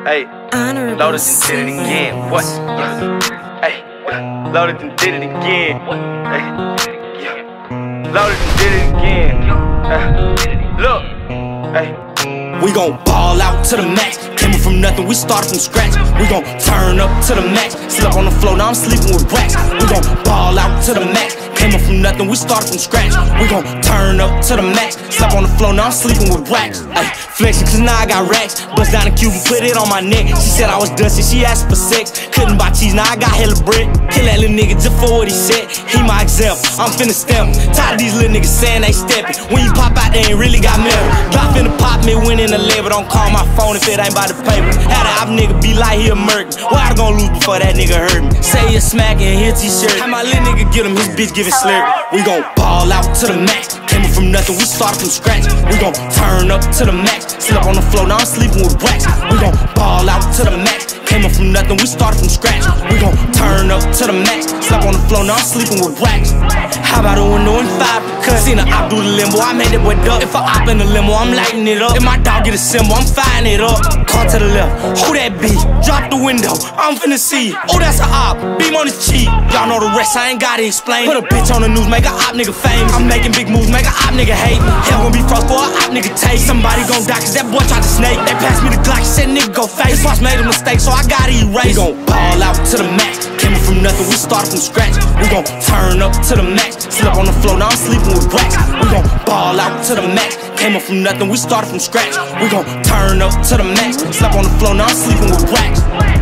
Hey, loaded and did it again. What? Hey, loaded and did it again. Hey, yeah. Loaded and did it again. Look, hey. We gon' ball out to the max. Came up from nothing, we started from scratch. We gon' turn up to the max. Slept on the floor, now I'm sleeping with racks. We gon' ball out to the max. Came up from nothing, we started from scratch. We gon' turn up to the max. Slept on the floor, now I'm sleeping with racks. Ay, flexing cause now I got racks. Bust down the cube and put it on my neck. She said I was dusty, she asked for sex. Couldn't buy cheese, now I got hella bread. Kill that little nigga just for what he said. He my example, I'm finna stamp. Tired of these little niggas saying they steppin'. When you pop out, they ain't really got metal. Drop in the pop, me win in the label. Don't call my phone if it ain't by the paper. Had a op nigga be like he a murder. Why I gon' lose before that nigga hurt me? Say you smack and hit t-shirt. How my little nigga get him, his bitch give it slurp. We gon' ball out to the max. Came up from nothing, we started from scratch. We gon' turn up to the max. Slept on the floor, now I'm sleeping with racks. We gon' ball out to the max. Came up from nothing, we started from scratch. We gon' turn up to the max. Slept on the floor, now I'm sleeping with racks. How about a window and 5 because seen a op do the limbo, I made it with up. If I op in the limo, I'm lighting it up. If my dog get a symbol, I'm firing it up. Car to the left, who that be? Drop the window, I'm finna see. Oh, that's a op, beam on his cheek. Y'all know the rest, I ain't gotta explain. Put a bitch on the news, make a op nigga famous. I'm making big moves, make a op nigga hate. Hell gon' be frost for a op nigga taste. Somebody gon' die cause that boy tried to snake. They passed me the Glock, said nigga go face. His boss made a mistake, so I gotta erase. We gon' ball out to the max. Came up from nothing, we started from scratch. We gon' turn up to the max. Slept on the floor, now I'm sleeping with racks. We gon' ball out to the max. Came up from nothing, we started from scratch. We gon' turn up to the max. Slept on the floor, now I'm sleeping with racks.